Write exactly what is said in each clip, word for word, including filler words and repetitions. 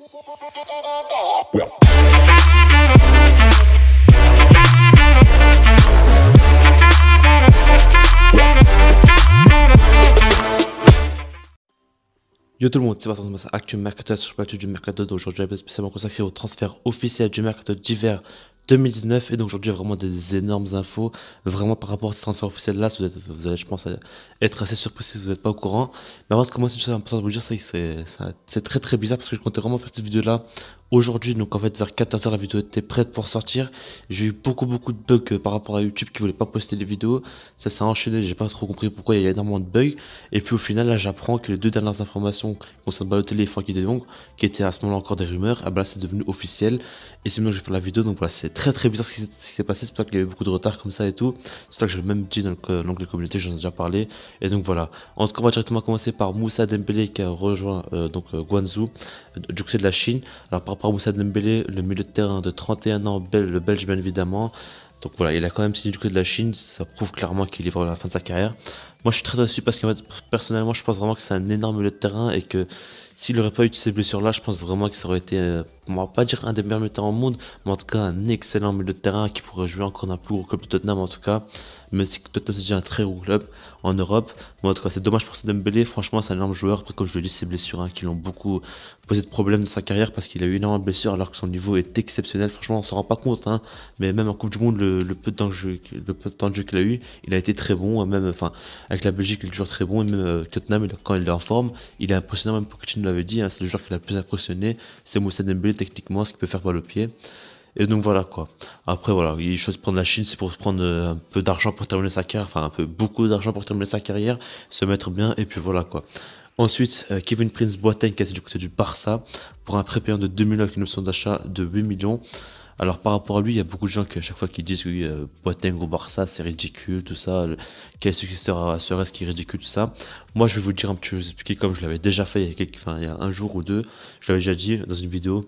Yo tout le monde, c'est Vincent Thomas, Actu Mercato, sur le du Mercato d'aujourd'hui, spécialement consacré au transfert officiel du Mercato d'hiver deux mille dix-neuf. Et donc aujourd'hui, il y a vraiment des énormes infos, vraiment par rapport à ce transfert officiel là. Vous, êtes, vous allez, je pense, être assez surpris si vous n'êtes pas au courant. Mais avant de commencer, une chose importante de vous dire, c'est que c'est très très bizarre parce que je comptais vraiment faire cette vidéo là aujourd'hui. Donc en fait, vers quatorze heures, la vidéo était prête pour sortir. J'ai eu beaucoup beaucoup de bugs par rapport à YouTube qui voulait pas poster les vidéos. Ça s'est enchaîné, j'ai pas trop compris pourquoi il y a énormément de bugs. Et puis au final, là, j'apprends que les deux dernières informations concernant Balotelli et Frenkie de Jong, qui étaient à ce moment-là encore des rumeurs, ah bah là c'est devenu officiel. Et c'est maintenant que je vais faire la vidéo. Donc voilà, c'est très très bizarre ce qui s'est passé. C'est pour ça qu'il y a eu beaucoup de retard comme ça et tout. C'est pour ça que je l'ai même dit dans l'onglet communauté, j'en ai déjà parlé. Et donc voilà. En tout cas, on va directement commencer par Moussa Dembélé qui a rejoint euh, donc euh, Guangzhou du côté de la Chine. Alors par rapport à Moussa Dembélé, le milieu de terrain de trente et un ans, le Belge bien évidemment. Donc voilà, il a quand même signé du côté de la Chine, ça prouve clairement qu'il est vraiment à la fin de sa carrière. Moi je suis très déçu parce qu'en fait, personnellement, je pense vraiment que c'est un énorme milieu de terrain et que s'il n'aurait pas eu ces blessures-là, je pense vraiment que ça aurait été, euh, on va pas dire un des meilleurs milieux de terrain au monde, mais en tout cas un excellent milieu de terrain qui pourrait jouer encore dans un plus gros club de Tottenham en tout cas. Même si Tottenham c'est déjà un très gros club en Europe. Mais en tout cas, c'est dommage pour Dembélé. Franchement, c'est un énorme joueur. Après, comme je le dis, ses blessures hein, qui l'ont beaucoup posé de problèmes dans sa carrière parce qu'il a eu énormément de blessures alors que son niveau est exceptionnel. Franchement, on s'en rend pas compte. Hein, mais même en Coupe du Monde, le, le peu de temps de jeu, le peu de temps de jeu qu'il a eu, il a été très bon. Même, enfin, avec la Belgique, il est toujours très bon. Et même euh, Tottenham, il, quand il est en forme, il est impressionnant. Même Pochettino l'avait dit. Hein, c'est le joueur qui l'a le plus impressionné. C'est Moussa Dembélé techniquement, ce qu'il peut faire par le pied. Et donc voilà quoi. Après voilà, il choisit de prendre la Chine, c'est pour prendre un peu d'argent pour terminer sa carrière, enfin un peu beaucoup d'argent pour terminer sa carrière, se mettre bien et puis voilà quoi. Ensuite, euh, Kevin Prince Boateng qui est du côté du Barça pour un prêt payant de deux millions avec une option d'achat de huit millions. Alors par rapport à lui, il y a beaucoup de gens qui à chaque fois qui disent que oui, euh, Boateng au Barça c'est ridicule, tout ça, le, quel successeur serait-ce qui est ridicule, tout ça. Moi je vais vous le dire un petit peu, vous expliquer comme je l'avais déjà fait il y a, quelques, enfin, il y a un jour ou deux, je l'avais déjà dit dans une vidéo.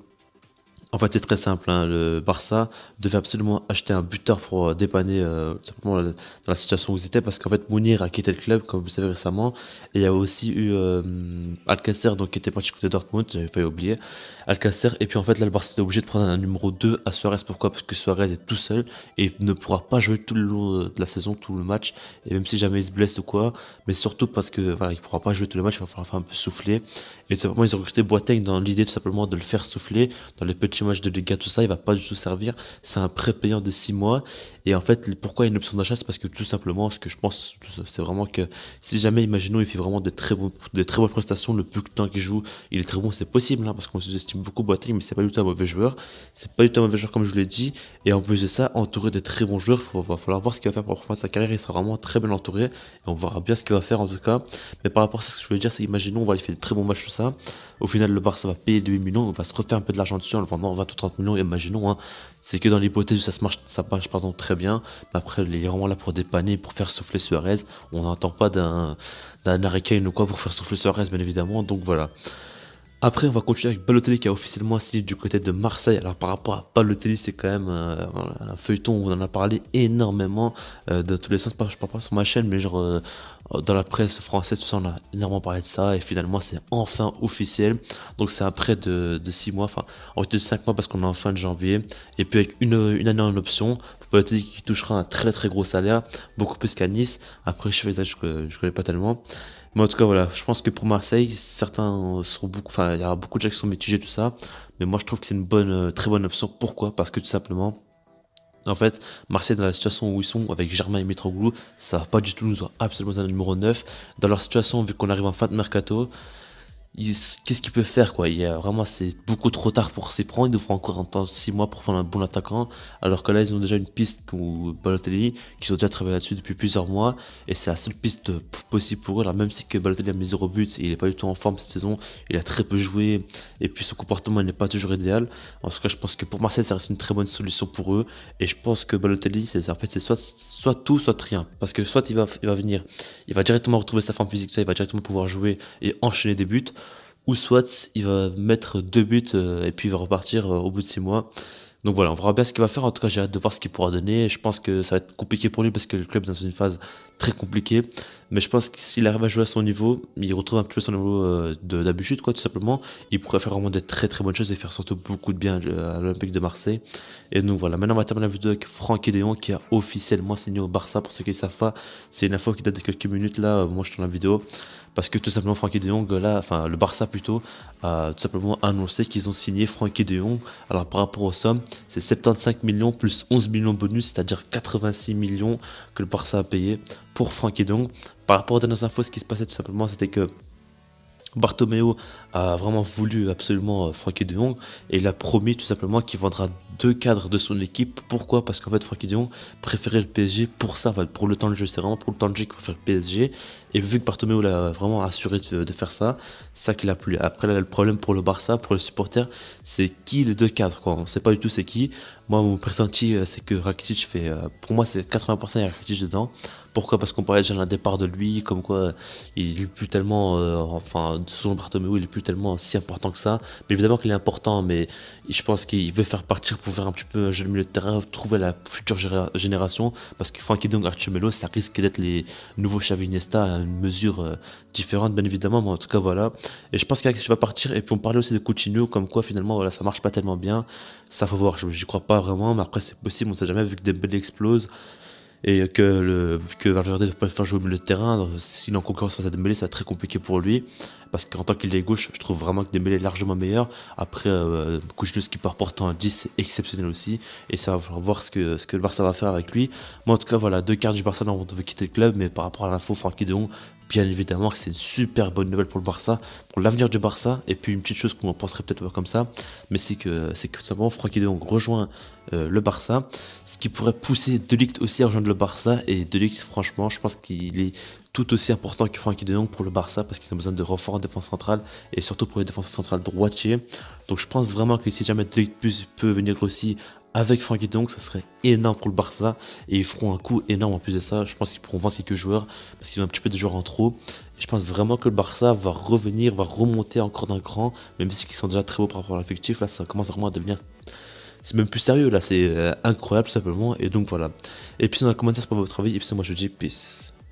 En fait, c'est très simple, hein. Le Barça devait absolument acheter un buteur pour dépanner euh, simplement dans la situation où ils étaient, parce qu'en fait, Mounir a quitté le club, comme vous le savez récemment, et il y a aussi eu euh, Alcacer, donc qui était parti côté Dortmund, j'avais failli oublier, Alcacer, et puis en fait, là, le Barça était obligé de prendre un numéro deux à Suarez. Pourquoi? Parce que Suarez est tout seul et ne pourra pas jouer tout le long de la saison, tout le match, et même si jamais il se blesse ou quoi, mais surtout parce que voilà, il pourra pas jouer tout le match, il va falloir faire un peu souffler, et tout simplement, ils ont recruté Boateng dans l'idée tout simplement de le faire souffler dans les petits match de Liga, tout ça, il va pas du tout servir. C'est un prêt payant de six mois. Et en fait, pourquoi il y a une option d'achat? C'est parce que tout simplement, ce que je pense, c'est vraiment que si jamais, imaginons, il fait vraiment de très, bon, de très bonnes prestations, le plus de temps qu'il joue, il est très bon, c'est possible, hein, parce qu'on sous-estime beaucoup Boateng, mais c'est pas du tout un mauvais joueur. C'est pas du tout un mauvais joueur, comme je vous l'ai dit. Et en plus de ça, entouré de très bons joueurs, il va falloir voir ce qu'il va faire pour reprendre sa carrière. Il sera vraiment très bien entouré. Et on verra bien ce qu'il va faire en tout cas. Mais par rapport à ce que je voulais dire, c'est imaginons, voilà, il fait de très bons matchs, tout ça. Au final, le Barça va payer huit millions, on va se refaire un peu de l'argent dessus en le vendant vingt ou trente millions, imaginons, hein. C'est que dans l'hypothèse où ça se marche, ça marche pardon, très bien, mais après il est vraiment là pour dépanner, pour faire souffler Suarez. On n'entend pas d'un d'un Harry Kane ou quoi pour faire souffler Suarez bien évidemment, donc voilà. Après, on va continuer avec Balotelli qui a officiellement signé du côté de Marseille. Alors par rapport à Balotelli, c'est quand même euh, un feuilleton où on en a parlé énormément euh, de tous les sens. Je parle pas sur ma chaîne, mais genre euh, dans la presse française, tout ça, on a énormément parlé de ça. Et finalement, c'est enfin officiel. Donc c'est un prêt de, de six mois, enfin en fait de cinq mois parce qu'on est en fin de janvier. Et puis avec une, une année en option, Balotelli qui touchera un très très gros salaire, beaucoup plus qu'à Nice. Après, je fais ça, je, je connais pas tellement. Mais en tout cas, voilà, je pense que pour Marseille, certains seront beaucoup, enfin, il y aura beaucoup de gens qui sont mitigés, tout ça. Mais moi, je trouve que c'est une bonne, euh, très bonne option. Pourquoi? Parce que tout simplement, en fait, Marseille, dans la situation où ils sont, avec Germain et Mitroglou, ça va pas du tout nous avoir absolument un numéro neuf. Dans leur situation, vu qu'on arrive en fin de mercato, qu'est-ce qu'il peut faire quoi? Il y a vraiment, c'est beaucoup trop tard pour s'y prendre. Il nous fera encore un temps six mois pour prendre un bon attaquant, alors que là ils ont déjà une piste ou Balotelli qui ont déjà travaillé là-dessus depuis plusieurs mois et c'est la seule piste possible pour eux. Alors même si que Balotelli a mis zéro but et il est pas du tout en forme cette saison, il a très peu joué et puis son comportement n'est pas toujours idéal. En tout cas, je pense que pour Marseille ça reste une très bonne solution pour eux et je pense que Balotelli c'est en fait c'est soit soit tout soit rien, parce que soit il va il va venir, il va directement retrouver sa forme physique, il va directement pouvoir jouer et enchaîner des buts, ou soit il va mettre deux buts euh, et puis il va repartir euh, au bout de six mois. Donc voilà, on verra bien ce qu'il va faire. En tout cas, j'ai hâte de voir ce qu'il pourra donner. Je pense que ça va être compliqué pour lui parce que le club est dans une phase très compliquée. Mais je pense que s'il arrive à jouer à son niveau, il retrouve un petit peu son niveau euh, de- d'habitude, quoi, tout simplement. Il pourrait faire vraiment de très très bonnes choses et faire surtout beaucoup de bien euh, à l'Olympique de Marseille. Et donc voilà, maintenant on va terminer la vidéo avec Frenkie de Jong qui a officiellement signé au Barça. Pour ceux qui ne savent pas, c'est une info qui date de quelques minutes là, euh, moi je tourne la vidéo. Parce que tout simplement Frenkie de Jong, là, enfin le Barça plutôt, a tout simplement annoncé qu'ils ont signé Frenkie de Jong. Alors par rapport aux sommes, c'est soixante-quinze millions plus onze millions bonus, c'est-à-dire quatre-vingt-six millions que le Barça a payé pour Frenkie de Jong. Par rapport aux dernières infos, ce qui se passait tout simplement, c'était que Bartomeu a vraiment voulu absolument euh, Frenkie de Jong et il a promis tout simplement qu'il vendra deux cadres de son équipe. Pourquoi? Parce qu'en fait Frenkie de Jong préférait le P S G pour ça, en fait, pour le temps de jeu. C'est vraiment pour le temps de jeu qu'il préfère le P S G. Et vu que Bartomeu l'a vraiment assuré de, de faire ça, c'est ça qu'il a plu. Après là, le problème pour le Barça, pour les supporters, c'est qui les deux cadres, quoi. On ne sait pas du tout c'est qui. Moi mon pressenti euh, c'est que Rakitic fait, euh, pour moi c'est quatre-vingts pour cent il y a Rakitic dedans. Pourquoi? Parce qu'on parlait déjà d'un départ de lui, comme quoi euh, il est plus tellement, euh, enfin, selon Bartomeu, il est plus tellement si important que ça. Mais évidemment qu'il est important, mais je pense qu'il veut faire partir pour faire un petit peu un jeu de milieu de terrain, trouver la future géra- génération. Parce que Frenkie de Jong, Arthur Melo, ça risque d'être les nouveaux Xavi Iniesta à une mesure euh, différente, bien évidemment. Mais en tout cas, voilà. Et je pense qu'il va partir. Et puis on parlait aussi de Coutinho, comme quoi finalement, voilà, ça marche pas tellement bien. Ça faut voir. J'y crois pas vraiment, mais après c'est possible, on sait jamais, vu que Dembélé explose et que, le, que Valverde ne peut pas le faire jouer au milieu de terrain. S'il est en concurrence face à Dembélé, ça va être très compliqué pour lui. Parce qu'en tant qu'il est gauche, je trouve vraiment que Dembélé est largement meilleur. Après, euh, Coutinho, ce qui peut apporter un dix, c'est exceptionnel aussi. Et ça va falloir voir ce que, ce que le Barça va faire avec lui. Moi, en tout cas, voilà, deux cartes du Barça on devait quitter le club. Mais par rapport à l'info, Frenkie de Jong, bien évidemment que c'est une super bonne nouvelle pour le Barça, pour l'avenir du Barça. Et puis une petite chose qu'on penserait peut-être pas comme ça, mais c'est que c'est que tout simplement Frenkie de Jong rejoint euh, le Barça, ce qui pourrait pousser De Ligt aussi à rejoindre le Barça. Et De Ligt, franchement, je pense qu'il est tout aussi important que Frenkie de Jong pour le Barça parce qu'ils ont besoin de renforts en défense centrale et surtout pour les défenseurs centrales droitiers. Donc je pense vraiment que si jamais De Ligt peut venir aussi avec Frenkie de Jong, ça serait énorme pour le Barça et ils feront un coup énorme en plus de ça. Je pense qu'ils pourront vendre quelques joueurs parce qu'ils ont un petit peu de joueurs en trop. Et je pense vraiment que le Barça va revenir, va remonter encore d'un cran, même si ils sont déjà très hauts par rapport à l'effectif. Là, ça commence vraiment à devenir, c'est même plus sérieux là, c'est euh, incroyable tout simplement. Et donc voilà. Et puis dans les commentaires, c'est pas votre avis. Et puis moi je dis peace.